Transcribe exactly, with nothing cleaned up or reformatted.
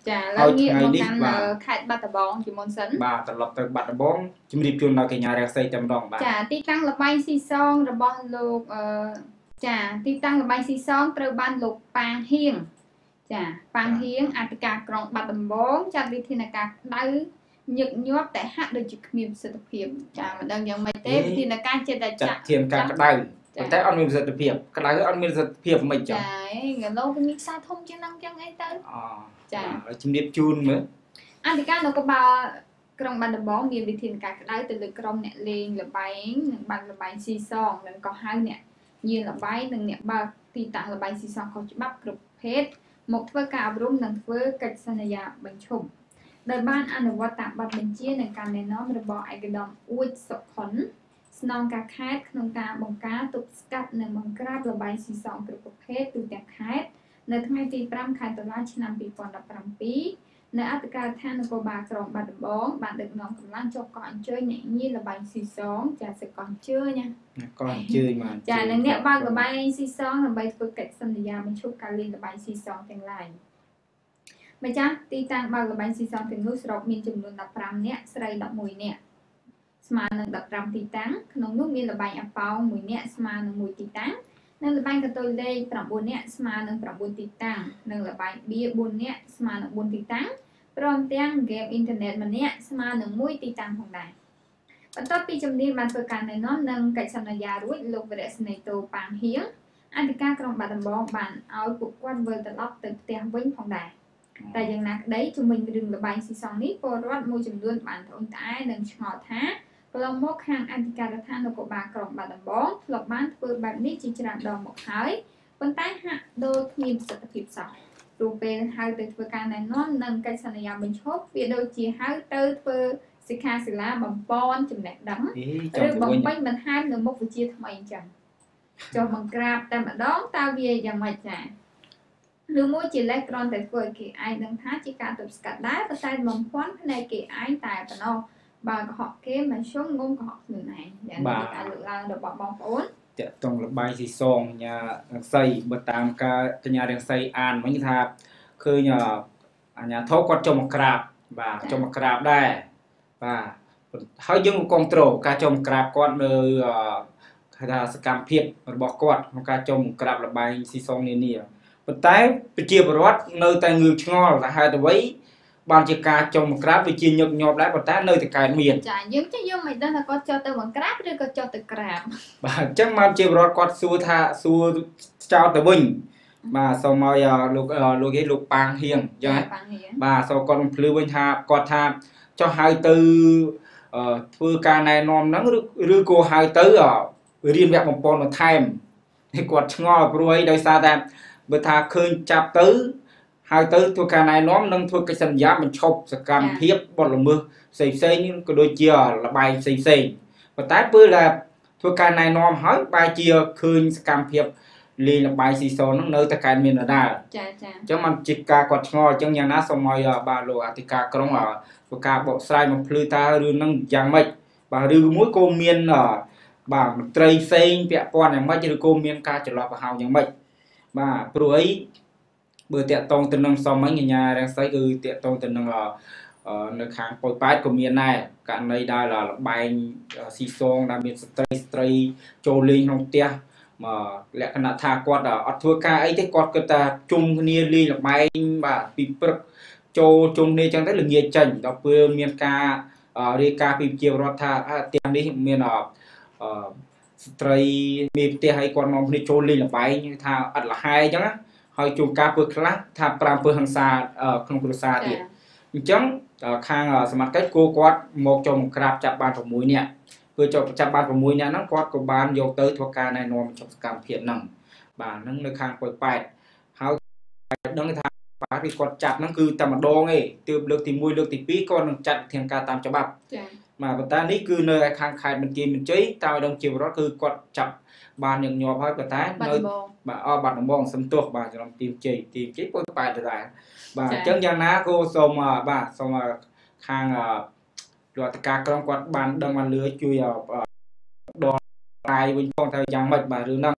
ចាឡើងងាកមកកាន់ខេត្តបាត់ដំបងជាមុនសិនបាទត្រឡប់ទៅបាត់ដំបងជំរាបជូនដល់កញ្ញារាសីតែម្ដងបាទចាទីតាំងលបែងស៊ីសងរបស់លោកអឺចាទីតាំងលបែងស៊ីសងត្រូវបានលោកប៉ាងហៀងចាប៉ាងហៀងអធិការក្រុងបាត់ដំបងចាត់វិធានការក្តៅញឹកញាប់តែហាក់ដូចជាគ្មានប្រសិទ្ធភាពចាមិនដឹងយ៉ាងម៉េចទេវិធានការចិត្តតែចាត់ធានការក្តៅប៉ុន្តែអត់មានប្រសិទ្ធភាពក្តៅអត់មានប្រសិទ្ធភាពមិនចឹងចាងឡូវវាមានខ្សែធំជាងហ្នឹងចឹងអីទៅអូចាជំរាបជូនមើលអធិការនគរបាលក្រុងបាត់ដំបងមានវិធានការក្តៅទៅលើក្រុមអ្នកលេងលបែងនិងបាល់លបែងស៊ីសងនិងក៏ហៅអ្នកយានលបែងនិងអ្នកបើកទីតាំងលបែងស៊ីសងខុសច្បាប់គ្រប់ប្រភេទមកធ្វើការអប់រំនិងធ្វើកិច្ចសន្យាបញ្ឈប់ដោយបានអនុវត្តតាមបទបញ្ជានិងការណែនាំរបស់ឯកឧត្តមអួចសុខុនស្នងការខេត្តក្នុងការបង្ការទប់ស្កាត់និងបង្ក្រាបលបែងស៊ីសងគ្រប់ប្រភេទទូទាំងខេត្តនៅថ្ងៃទី5ខែតុលាឆ្នាំពីរពាន់ដប់ប្រាំពីរនៅអធិការដ្ឋាននគរបាលក្រុងបាត់ដំបងបានដឹកនាំកម្លាំងចុះកោះអញ្ជើញអ្នកញៀនលបែងស៊ីសងចាសិកោះអញ្ជើញណាកោះអញ្ជើញមកចានិងអ្នកបើកលបែងស៊ីសងដើម្បីធ្វើកិច្ចសន្យាបញ្ឈប់ការលេងលបែងស៊ីសងទាំងឡាយម្ចាស់ទីតាំងបើកលបែងស៊ីសងទាំងនោះសរុបមានចំនួនដប់ប្រាំនាក់ស្រីដប់មួយនាក់ស្មើនឹងដប់ប្រាំទីតាំងក្នុងនោះមានលបែងអប៉ោងមួយនាក់ស្មើនឹងមួយទីតាំងនិងលបែងកតុយលេខ9នាក់ស្មើនឹង9ទីតាំងនិងលបែងបៀ4នាក់ស្មើនឹង4ទីតាំងព្រមទាំងហ្គេមអ៊ីនធឺណិតម្នាក់ស្មើនឹងមួយទីតាំងផងដែរបន្ទាប់ពីជំនាញបានធ្វើការណែនាំនិងកិច្ចសន្យារួចលោកវរៈស្នេតូប៉ាងហៀងអធិការក្រុងបាត់ដំបងបានឲ្យពួកគាត់វិលត្រឡប់ទៅផ្ទះវិញផងដែរតែយ៉ាងណាក្តីជំវិញរឿងលបែងស៊ីសងនេះពលរដ្ឋមួយចំនួនបានត្អូញត្អែនិងឆ្ងល់ថាកន្លងមកខាងអធិការដ្ឋាននគរបាលក្រុងបាត់ដំបងធ្លាប់បានធ្វើបែបនេះជាច្រើនដងមកហើយប៉ុន្តែហាក់ដូចគ្មានប្រសិទ្ធភាពសោះព្រោះពេលហៅទៅធ្វើការណែនាំនិងកិច្ចសន្យាបញ្ឈប់វាដូចជាហៅទៅធ្វើសិក្ខាសាលាបំពន់ចំណេះដឹងឬបំពេញបន្ថែមនៅមុខវិជ្ជាថ្មីអញ្ចឹងចុះបង្ក្រាបតែម្ដងតើវាយ៉ាងម៉េចចាឬមួយជាលេខគ្រាន់តែធ្វើឲ្យគេឯងដឹងថាជាការទប់ស្កាត់ដែរប៉ុន្តែបំភាន់ផ្នែកគេឯងតែប៉ុណ្ណោះបើកុហកគេមិនជុំងងកុហកខ្លួនឯងយ៉ាងនេះការលើកឡើងរបស់បងប្អូនតកតងលបាយស៊ីសងញ៉ារង្សីបើតាមការកញ្ញារង្សីអានមិញថាឃើញអញ្ញាធោគាត់ចុះមកក្រាបបាទចុះមកក្រាបដែរបាទហើយយើងក៏គ្រប់គ្រងការចុះមកក្រាបគាត់នៅគេថាសកម្មភាពរបស់គាត់ក្នុងការចុះមកក្រាបលបាយស៊ីសងនានាប៉ុន្តែប្រជាពលរដ្ឋនៅតែងឿងឆ្ងល់ថាហេតុអ្វីបានជាការចុះមកក្រាបវាជាញឹកញាប់ដែរប៉ុន្តែនៅតែកើតមានចាយើងចេះយើងមិនដឹងថាគាត់ចុះទៅមកក្រាបឬក៏ចុះទៅក្រាបបាទអញ្ចឹងមកជាពលរដ្ឋគាត់សួរថាសួរចោលទៅវិញបាទសូមឲ្យលោកលោកគេលោកប៉ាងហៀងអញ្ចឹងបាទសូមគាត់បំភ្លឺវិញថាគាត់ថាចុះហៅទៅធ្វើការណែនាំហ្នឹងឬឬក៏ហៅទៅរៀនវគ្គបំពន់បន្ថែមគាត់ឆ្ងល់ព្រោះអីដោយសារតែបើថាឃើញចាប់ទៅហើយទៅធ្វើការណែនាំនិងធ្វើកិច្ចសន្យាបញ្ឈប់សកម្មភាពបទល្មើសផ្សេងផ្សេងក៏ដូចជាលបាយផ្សេងផ្សេងប៉ុន្តែពេលដែលធ្វើការណែនាំហើយបែរជាឃើញសកម្មភាពលេងលបាយស៊ីសងហ្នឹងនៅតែកើតមានដដែលចាចាអញ្ចឹងมันជាការគាត់ឆ្ងល់អញ្ចឹងយ៉ាងណាសូមឲ្យបាទលោកអធិការក្រុងធ្វើការបកស្រាយបំភ្លឺតើរឿងហ្នឹងយ៉ាងម៉េចបាទឬមួយក៏មានបាទមន្ត្រីផ្សេងពាក់ព័ន្ធយ៉ាងម៉េចឬក៏មានការច្រឡំប្រហោងយ៉ាងម៉េចបាទព្រោះអីបើតាក់តងទៅនឹងសមមិញកញ្ញារាំងសីគឺតាក់តងទៅនឹងនៅខាងប៉ោយប៉ែតក៏មានដែរករណីដែលលបែងស៊ីសងដែលមានស្ត្រីស្ត្រីចូលលេងក្នុងផ្ទះមកលក្ខណៈថាគាត់អត់ធ្វើការអីទេគាត់គិតថាជុំគ្នាលេងលបែងបាទពីព្រឹកចូលជុំគ្នាអញ្ចឹងទៅល្ងាចចេញដល់ពេលមានការរាយការណ៍ពីប្រជាពលរដ្ឋថាផ្ទះនេះមានស្ត្រីមេផ្ទះឲ្យគាត់នាំគ្នាចូលលេងលបែងថាអត់លហែអញ្ចឹងណាហើយជួនកាលពើខ្លះថាប្រាំពើហិង្សាក្នុងគ្រួសារទៀតអញ្ចឹងខាងសមត្ថកិច្ចគោគាត់មកចុះមកក្រាបចាប់បាន6នាក់គឺចុះចាប់បាន6នាក់ហ្នឹងគាត់ក៏បានយកទៅធ្វើការណែនាំបញ្ចប់សកម្មភាពហ្នឹងបាទហ្នឹងនៅខាងប៉ោយប៉ែតហើយដឹងថាបាទគឺគាត់ចាប់ហ្នឹងគឺតែម្ដងឯងទើបលើកទី1លើកទី2គាត់នឹងចាត់វិធានការតាមច្បាប់ចា៎បាទប៉ុន្តែនេះគឺនៅខាងខេត្តបន្ទាយមានជ័យតើឲ្យដឹងជាពលរដ្ឋគឺគាត់ចាប់បានញឹកញាប់ហើយប៉ុន្តែនៅបាទអបាត់ដំបងសំទោសបាទចំទីជ័យទីជ័យប៉ោយប៉ែតដែរបាទអញ្ចឹងយ៉ាងណាក៏សូមបាទសូមខាងរដ្ឋការក្រុងគាត់បានដឹងបានលឺជួយដល់រាយវិញផងថាយ៉ាងម៉េចបាទរឿងហ្នឹង